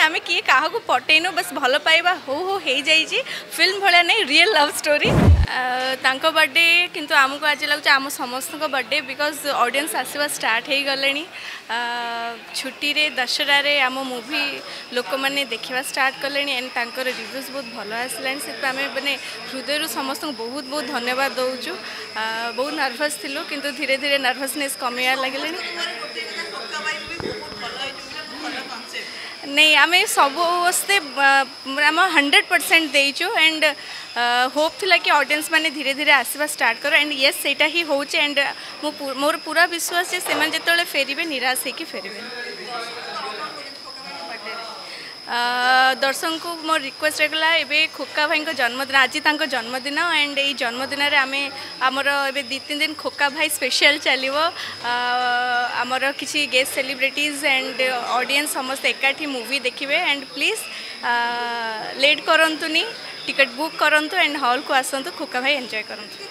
आम किए क्या पटेनु बस भल पाइबा हो जाइए फिल्म भाया नहीं रियल लव स्टोरी बर्थडे किंतु आमको आज लगुच आम समस्त बर्थडे बिकज ऑडियंस आसवा स्टार्ट हो गले छुट्टी रे दशहरा रे आम मूवी लोक मैंने देखा स्टार्ट कले एंड तांकर रिव्यूज बहुत भल आसला से आम मैंने हृदय समस्त बहुत बहुत धन्यवाद दौचु बहुत नर्भस थिलु किंतु धीरे धीरे नर्भसनेस कमिया लगे नहीं आम सबस्ते आम 100% देचु एंड होप थिला कि ऑडियंस माने धीरे धीरे आसवा स्टार्ट करो एंड येस सेटा ही होचे एंड मोर पूरा विश्वास से जिते फेरबे निराश होकर फेरबे दर्शक को मोर रिक्वेस्ट रहा है खोका भाई जन्मदिन आज जन्मदिन एंड ये जन्मदिन आम आमर ए 2-3 दिन खोका भाई स्पेशल चलो आमर किसी गेस्ट सेलिब्रिटीज एंड ऑडियंस समस्त एकाठी मूवी देखिए एंड प्लीज लेट करंतुनी टिकट बुक करंतु एंड हॉल को आसतु खोका भाई एंजॉय करंतु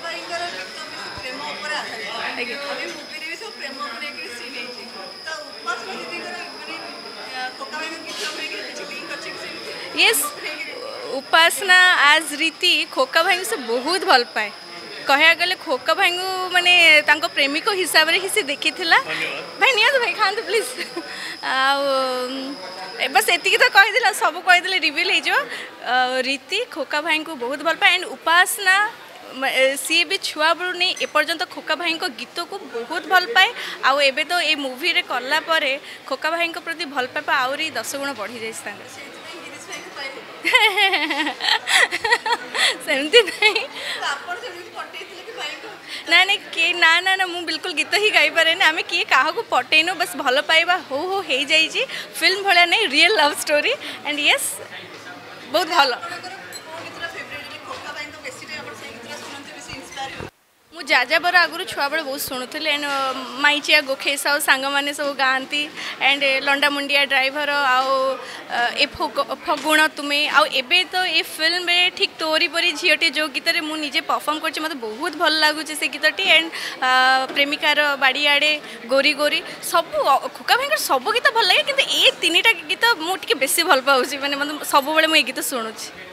यस उपासना आज रीति खोका भाई से बहुत भल पाए कह गले खोका भाई माने तांको प्रेमिक हिसाब से ही देखी भाई निया भाई खाते प्लीज बस एति तो कहीदे सब कहीदे रिविल हो रीति खोका भाई को बहुत भल पाए एंड उपासना सी भी छुआ बड़ू नहीं एपर्यंत खोका भाई को गीत को बहुत भल पाए आउ एबे तो ये मूवी रे कला परे खोका भाई को प्रति भल पाइबा आउरी 10 गुण बढ़ी जाए सेमती नहीं ना नहीं कि ना ना ना मुझे बिल्कुल गीत ही गाई पारे आम किए क्या पटेनु बस भल पाइबा हो जाइए फिल्म भाया नहीं real love story and yes बहुत भल मु जाजाबर आगुरी छुआ बेले बहुत शुणुली एंड माइचिया गोखे साउ सांग मैंने सब गाँती एंड लंडा मुंडिया ड्राइवर आउ ए फगुण तुम्हें आउ एबे तो ये फिल्म में ठीक तोरी परी झीटे जो गीत मुझे निजे परफॉर्म कर मत बहुत भल लगुच से गीतटी एंड प्रेमिकार बाड़ी आड़े गोरी गोरी सब खोका भाई सब गीत भल लगे कि ये 3टा गीत मुझे बेसी भल पाऊँ मैंने मतलब सब मुझे गीत शुणुची